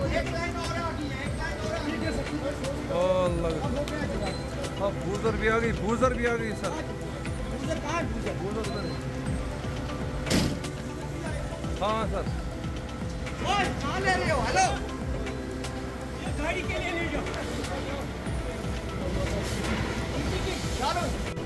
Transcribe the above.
हाँ बूजर भी आ गई, बूजर भी आ गई सर। बूजर कहाँ है? Buzzer sir. हाँ सर। ओए कहाँ ले रहे हो? हेलो, ये गाड़ी के लिए ले जाओ। चलो